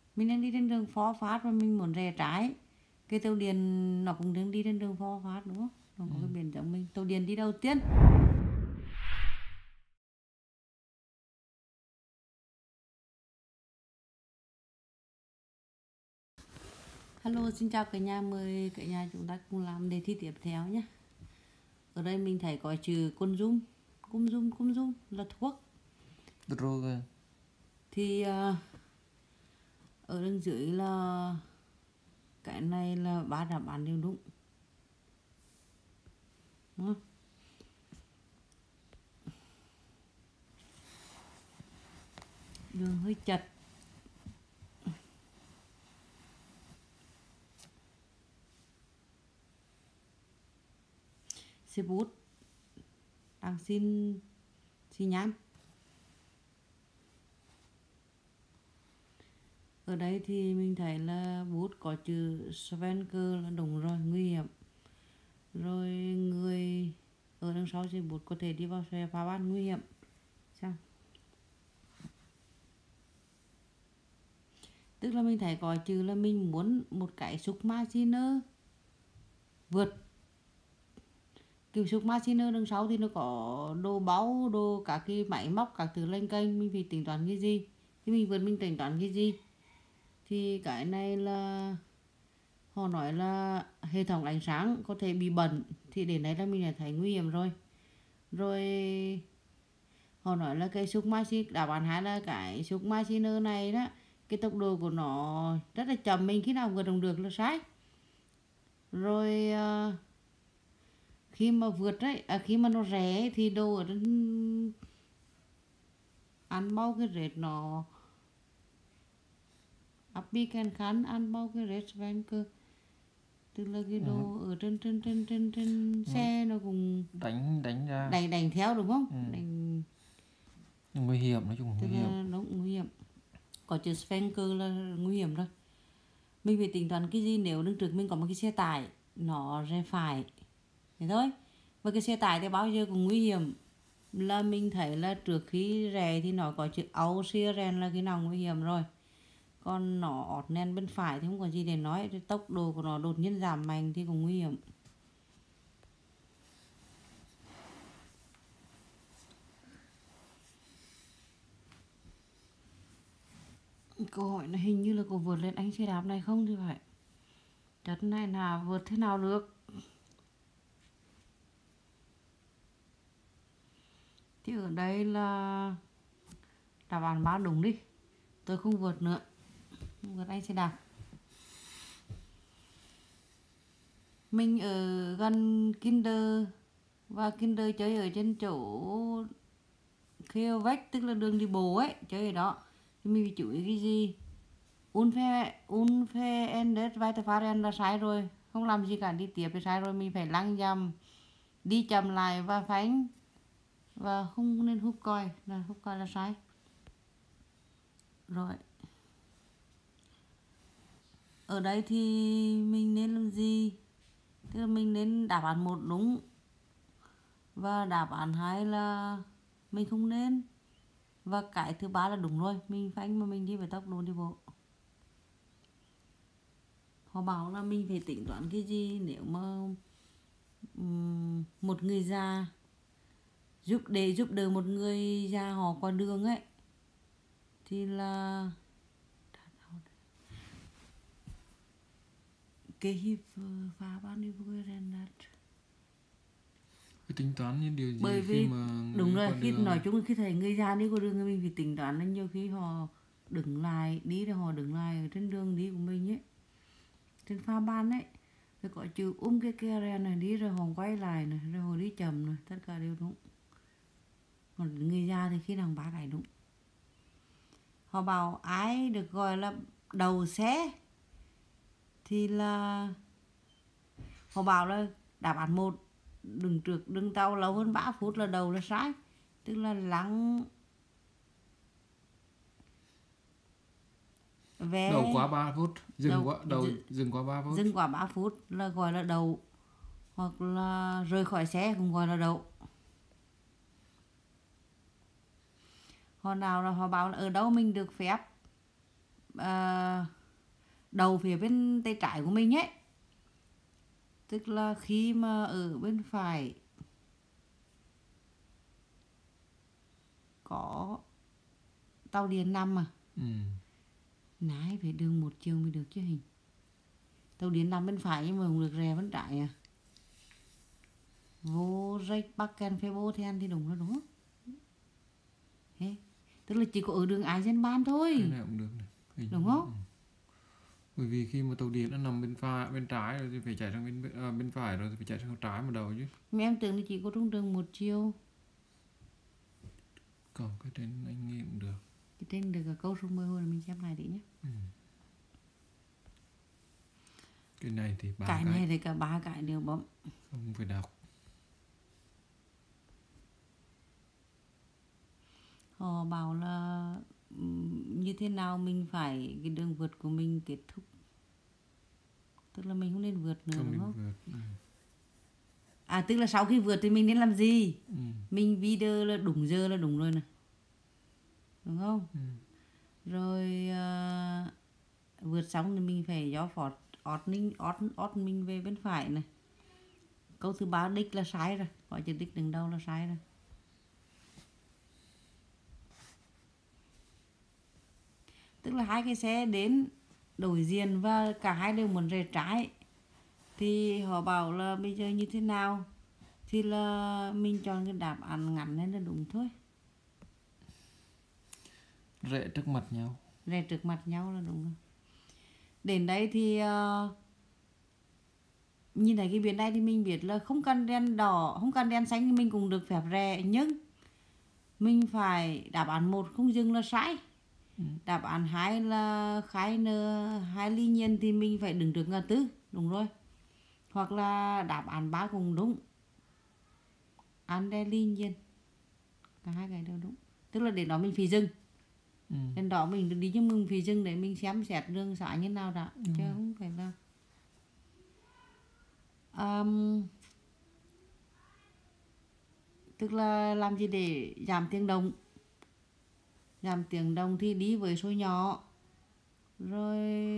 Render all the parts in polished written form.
Mình đang đi trên đường Phó Phát và mình muốn rẽ trái. Cái tàu điện nó cũng đang đi trên đường Phó Phát đúng không? Nó có cái biển giống mình. Tàu điện đi đầu tiên. Hello, xin chào cả nhà, mời cả nhà chúng ta cùng làm đề thi tiếp theo nhé. Ở đây mình thấy có chữ côn dung. Côn dung là thuốc. Droga. Thì ở đằng dưới là cái này là 3 đáp án đều đúng. Đúng không? Đường hơi chật. Xe bút đang xin xi nhãn. Ở đây thì mình thấy là bút có chữ Svenker là đúng rồi, nguy hiểm. Rồi người ở đằng sau xe bút có thể đi vào xe phá ban nguy hiểm. Sao? Tức là mình thấy có chữ là mình muốn một cái submariner vượt. Kiểu submariner đằng sau thì nó có đồ báu, đồ các cái máy móc, các thứ lênh kênh, mình phải tính toán cái gì. Thì mình vượt mình tính toán cái gì. Thì cái này là họ nói là hệ thống ánh sáng có thể bị bẩn. Thì đến đây là mình đã thấy nguy hiểm rồi. Rồi họ nói là cái submariner, đáp án 2 là cái submariner này đó, cái tốc độ của nó rất là chậm, mình khi nào vượt đồng được là sai. Rồi khi mà vượt ấy, khi mà nó rẽ ấy, thì đồ ở trên ăn bao cái rệt nó Appy can khán ăn bao cái rệt Svenker. Tức là cái đồ ở trên xe nó cũng đánh ra đánh theo đúng không? Đánh nguy hiểm, nói chung nguy tức hiểm. là nó cũng nguy hiểm. Có chữ Svenker là nguy hiểm rồi. Mình phải tính toán cái gì nếu đứng trước mình có một cái xe tải nó rẽ phải. Thế thôi. Và cái xe tải thì bao giờ cũng nguy hiểm. Là mình thấy là trước khi rẽ thì nó có chữ Aussieren là cái nào nguy hiểm rồi. Còn nó ọt nền bên phải thì không có gì để nói. Tốc độ của nó đột nhiên giảm mạnh thì cũng nguy hiểm. Câu hỏi này hình như là có vượt lên anh xe đạp này không thì phải. Chất này là vượt thế nào được. Thì ở đây là đáp án 3 đúng đi. Tôi không vượt nữa. Không vượt anh xe đạp. Mình ở gần Kinder và Kinder chơi ở trên chỗ Kiosk, tức là đường đi bộ ấy, chơi ở đó. Thì mình phải chú ý cái gì? Unfair weiterfahren là sai rồi, không làm gì cả, đi tiếp thì sai rồi, mình phải lăng nhầm, đi chậm lại và phanh và không nên hút còi là sai. Rồi. Ở đây thì mình nên làm gì? Tức là mình nên đáp án 1 đúng và đáp án 2 là mình không nên, và cái thứ 3 là đúng rồi, mình phanh mà mình đi với tốc độ đi bộ. Họ bảo là mình phải tính toán cái gì nếu mà một người già giúp đỡ một người già họ qua đường ấy, thì là cái hiệp phá bao nhiêu người đạt. Cái tính toán như điều gì? Bởi vì khi mà đúng rồi, khi đường... nói chung khi thấy người già đi qua đường thì mình phải tính toán là nhiều khi họ đứng lại đi, rồi họ đứng lại ở trên đường đi của mình ấy, trên pha ban ấy, rồi có chữ cái kia này đi, rồi họ quay lại này, rồi họ đi chậm này, tất cả đều đúng. Còn người già thì khi nào 3 cái đúng. Họ bảo ai được gọi là đầu xe thì là họ bảo là đáp án 1, đừng tàu lâu hơn 3 phút là đầu là sai. Tức là lắng vé đầu quá 3 phút, dừng quá 3 phút. Dừng quá 3 phút là gọi là đầu, hoặc là rời khỏi xe cũng gọi là đầu. Họ nào là họ bảo là ở đâu mình được phép đầu phía bên tay trái của mình ấy. Tức là khi mà ở bên phải có tàu điện nằm mà. Nãy phải đường một chiều mới được chứ hình. Tàu điện nằm bên phải nhưng mà không được rè bên trái à. Vô rách bắc kèn phê bô then thì đúng là đúng. Thế. Tức là chỉ có ở đường Eisenbahn thôi. Cái này cũng được này. Đúng không? Bởi vì khi mà tàu điện nó nằm bên trái rồi thì phải chạy sang bên phải rồi thì phải chạy sang trái một đầu chứ. Mà em tưởng là chỉ có trong đường một chiều. Còn cái trên anh nghe cũng được. Cái trên được cả câu số 10 hồi là mình xem lại đi nhé. Cái này thì 3 cái này thì cả 3 cái đều bấm. Không phải đọc. Họ bảo là như thế nào mình phải cái đường vượt của mình kết thúc. Tức là mình không nên vượt nữa đúng không? À tức là sau khi vượt thì mình nên làm gì? Mình video là đúng giờ là đúng rồi nè. Đúng không? Rồi vượt xong thì mình phải gió phọt ót mình về bên phải này. Câu thứ 3 đích là sai rồi. Có chữ đích đằng đầu là sai rồi. Tức là hai cái xe đến đối diện và cả hai đều muốn rẽ trái. Thì họ bảo là bây giờ như thế nào? Thì là mình chọn cái đáp án ngắn nên là đúng thôi. Rẽ trước mặt nhau. Rẽ trước mặt nhau là đúng rồi. Đến đây thì nhìn thấy cái biển này thì mình biết là không cần đèn đỏ, không cần đèn xanh thì mình cũng được phép rẽ. Nhưng mình phải đáp án 1 không dừng là sai. Đáp án 2 là khai n 2 ly nhiên thì mình phải đứng trước ngã tư. Đúng rồi. Hoặc là đáp án 3 cũng đúng. An đe ly nhiên. Cả hai cái đều đúng. Tức là để đó mình phải dừng. Đến đó mình đi cho mình phải dừng để mình xem xét đường xá như nào đã. Chứ không phải là tức là làm gì để giảm tiếng động. Giảm tiếng động thì đi với số nhỏ. Rồi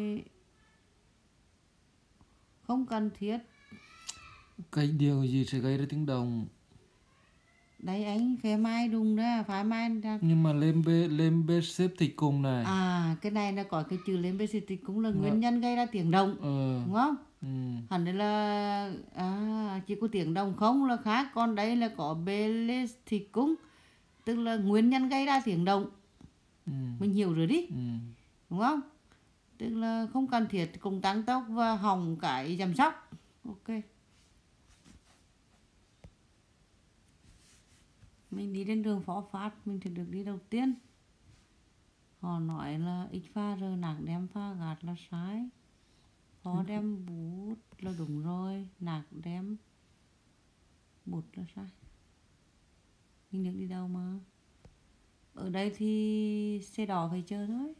không cần thiết. Cái điều gì sẽ gây ra tiếng động? Đấy anh phải mai đúng đó, phải mai ra. Nhưng mà lên bê xếp tịch cùng này. À cái này là có cái chữ lên bê xếp tịch cũng là nguyên nhân gây ra tiếng động. Đúng không? Hẳn đây là chỉ có tiếng động không là khác. Còn đây là có bê lê thịt cung. Tức là nguyên nhân gây ra tiếng động. Mình hiểu rồi đi. Đúng không? Tức là không cần thiết cùng tăng tốc và hỏng cái chăm sóc. Ok. Mình đi đến đường Phó Phát, mình thì được đi đầu tiên. Họ nói là X pha R nạc đem pha gạt là sai. Phó đem bút là đúng rồi. Nạc đem bút là sai. Mình được đi đâu mà. Ở đây thì xe đỏ phải chờ thôi.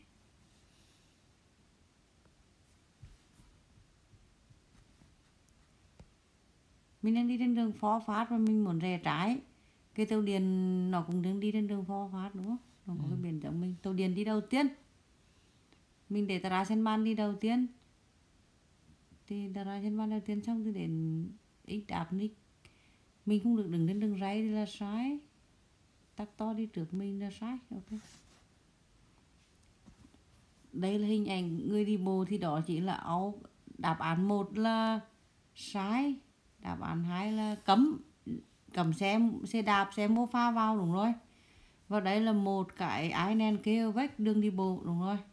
Mình đang đi trên đường Phó Phát và mình muốn rẽ trái. Cái tàu điện nó cũng đang đi trên đường Phó Phát đúng không? Nó có cái biển giống mình. Tàu điện đi đầu tiên. Mình để Tà Sen Ban đi đầu tiên. Thì Tà Sen Ban đầu tiên xong thì đến X đạp nick. Mình không được đứng trên đường ray thì là sai. Tắc to đi trước mình là sai. Ok. Đây là hình ảnh người đi bộ thì đó chỉ là đáp án 1 là sai. Đáp án 2 là cấm xe đạp, xe mô pha vào đúng rồi. Và đây là một cái ái nền kêu vách đường đi bộ đúng rồi.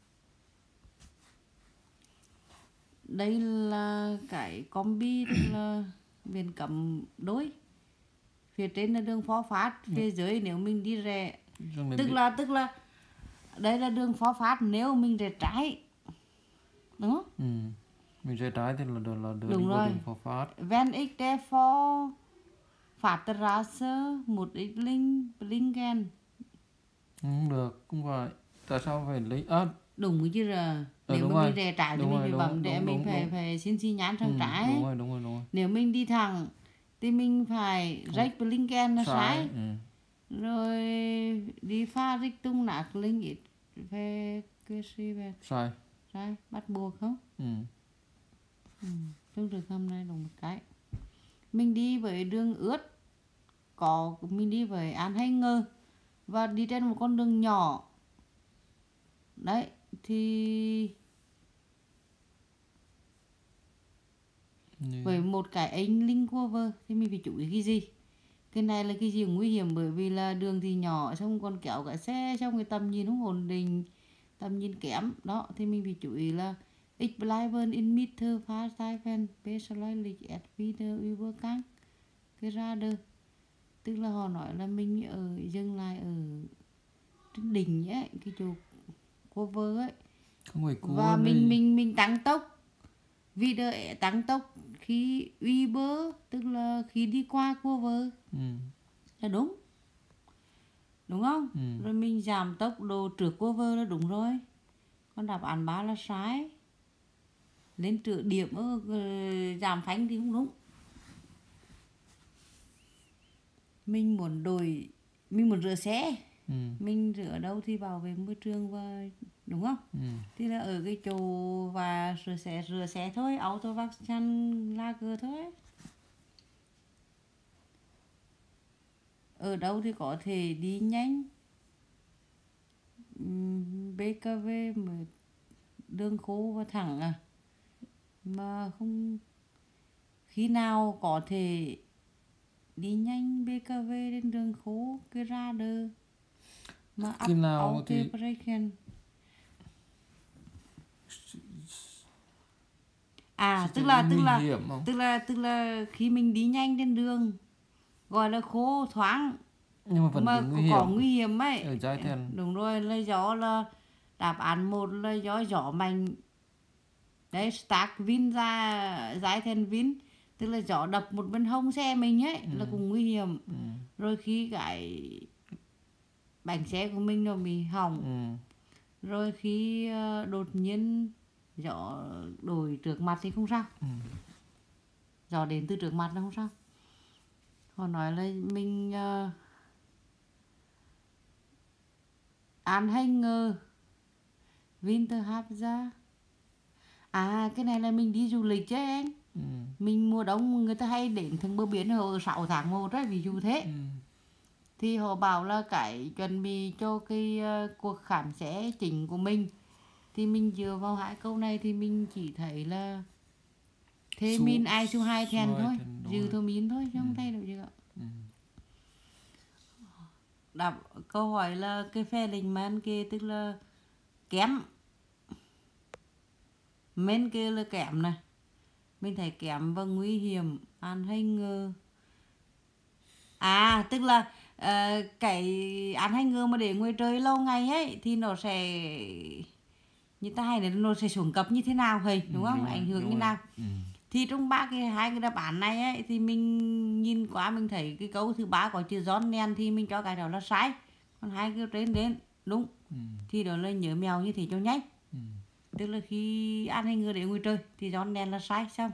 Đây là cái combi tức là biển cấm đối. Phía trên là đường Phó Phát, phía dưới nếu mình đi rẽ. Tức là đây là đường Phó Phát nếu mình rẽ trái. Đúng không? Mình rẽ trái thì là đường đúng đi rồi. đường Phó Phát. Wenn ich der Phó Fahrstraße một ít linh Blinken. Không được, không phải. Tại sao phải lấy đúng chứ là nếu mà mình rẽ trái thì mình phải bấm để mình phải xin xi nhãn sang trái. Đúng rồi. Nếu mình đi thẳng thì mình phải rách Blinken là sai. Rồi đi pha Richtung nach links về Quersivert. Sai. Sai, bắt buộc không? Trong trường hợp này đúng một cái. Mình đi với đường ướt, mình đi với Anhänger và đi trên một con đường nhỏ. Đấy, thì với một cái anh link cover thì mình phải chú ý cái gì? Cái này là cái gì nguy hiểm, bởi vì là đường thì nhỏ, xong còn kéo cả xe, xong cái tầm nhìn không ổn định, tầm nhìn kém. Đó, thì mình phải chú ý là Ich bleiben in Mitte Fahrstreifen, beschleunigt et wieder übergang gerade. Tức là họ nói là mình dừng lại ở trên đỉnh ấy, cái chỗ cover ấy. Không phải cover. Và mình tăng tốc. Wieder tăng tốc khi Uber, tức là khi đi qua cover. Là đúng. Đúng không? Rồi mình giảm tốc độ trước cover là đúng rồi. Còn đáp án 3 là sai. Lên trừ điểm giảm phanh thì không đúng. Mình muốn rửa xe. Mình rửa đâu thì bảo vệ môi trường và đúng không? Thì là ở cái chỗ và rửa xe thôi, Autowaschen Lager thôi. Ở đâu thì có thể đi nhanh. BKV mà đường khô và thẳng mà không, khi nào có thể đi nhanh BKV trên đường khô cái radar mà khi nào thì tức là khi mình đi nhanh trên đường gọi là khô thoáng nhưng mà vẫn có nguy hiểm ấy. Ở trái thèn. Đúng rồi, là gió, là đáp án 1 là gió mạnh. Đấy, Stark Wind ra giải thèn Wind, tức là gió đập một bên hông xe mình ấy, là cũng nguy hiểm. Rồi khi cái bánh xe của mình nó bị hỏng. Rồi khi đột nhiên gió đổi trước mặt thì không sao. Gió đến từ trước mặt là không sao. Họ nói là mình Anhänger Winterhalbjahr. Cái này là mình đi du lịch chứ anh. Mình mùa đông người ta hay đến thường bờ biển ở 6 tháng 1 ấy, ví dụ thế. Thì họ bảo là cái chuẩn bị cho cái cuộc khám xe chính của mình, thì mình dựa vào 2 câu này thì mình chỉ thấy là thế min ai số 2 thèn thôi, dư thôi min thôi, chứ không thay đổi gì cả. Đáp câu hỏi là cái phe lình man kia tức là kém, men kia là kém này, mình thấy kém và nguy hiểm. Anhänger tức là cái Anhänger mà để ngoài trời lâu ngày ấy thì nó sẽ, như ta hay là nó sẽ xuống cấp như thế nào hay đúng không? Ảnh hưởng như nào? Thì trong hai cái đáp án này ấy, thì mình nhìn qua mình thấy cái câu thứ 3 có chữ John Nen thì mình cho cái đó là sai. Còn 2 cái trên đến đúng. Thì đó là nhớ mèo như thế cho nhanh. Tức là khi Anhänger để ngoài trời thì John Nen là sai, xong.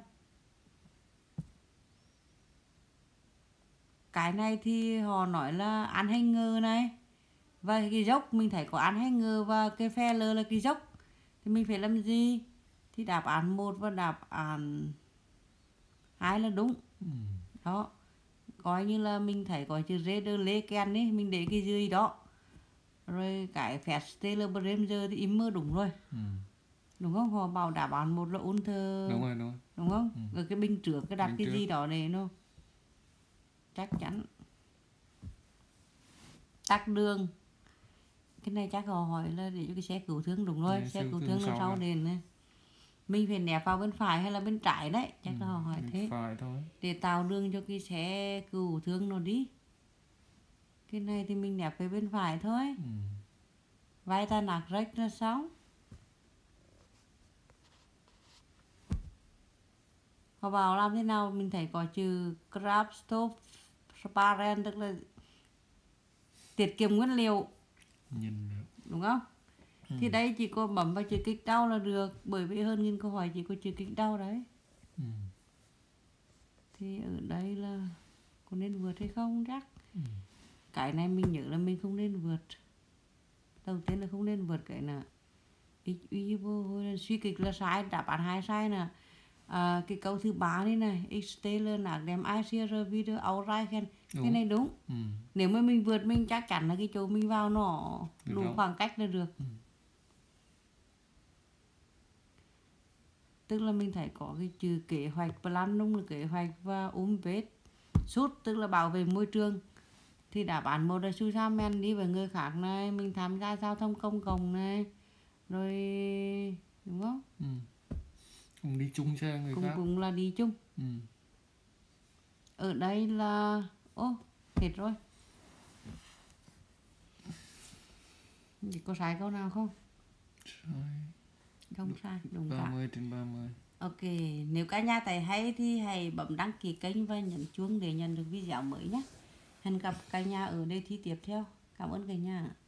Cái này thì họ nói là Anhänger này và cái dốc, mình thấy có Anhänger và cái Feller là cái dốc, thì mình phải làm gì? Thì đáp án 1 và đáp án 2 là đúng. Đó, coi như là mình thấy có chữ Rederleken ấy, mình để cái gì đó. Rồi cái Festeller Bremser thì immer đúng rồi. Đúng không? Họ bảo đáp án 1 là Unter. Đúng rồi. Đúng không? Rồi cái bên trước cái đặt cái gì đó để nó chắc chắn. Tắc đường. Cái này chắc họ hỏi là để cho cái xe cứu thương, đúng rồi. Xe cứu thương đằng sau đèn này. Mình phải nẹp vào bên phải hay là bên trái đấy, chắc là họ hỏi thế. Phải thôi. Để tạo đường cho cái xe cứu thương nó đi. Cái này thì mình nẹp về bên phải thôi. Vai ta nạc rách là xong. Họ bảo làm thế nào, mình thấy có chữ Grab Stop Sparen, tức là tiết kiệm nguyên liệu. Đúng không? Thì đây chỉ có bấm vào chữ kích đau là được, bởi vì hơn nghìn câu hỏi chỉ có chữ kích đau đấy. Thì ở đây là có nên vượt hay không chắc. Cái này mình nhớ là mình không nên vượt. Đầu tiên là không nên vượt cái nào. suy kịch là sai, đáp án 2 sai nè. Cái câu thứ 3 này này, ich stelle nach dem Eis ihre wieder ausreichen. Cái này đúng. Nếu mà mình vượt mình chắc chắn là cái chỗ mình vào nó đủ khoảng cách là được. Tức là mình thấy có cái chữ kế hoạch, Planung là kế hoạch và Umwelt Schutz tức là bảo vệ môi trường. Thì đáp án 1 là zusammen đi với người khác này, mình tham gia giao thông công cộng này, rồi đúng không? Cùng đi chung xe người khác. Cũng là đi chung. Ở đây là hết rồi. Có sai câu nào không? Không sai, đúng cả. 30/30. Ok, nếu cả nhà thấy hay thì hãy bấm đăng ký kênh và nhấn chuông để nhận được video mới nhé. Hẹn gặp cả nhà ở đề thi tiếp theo. Cảm ơn cả nhà.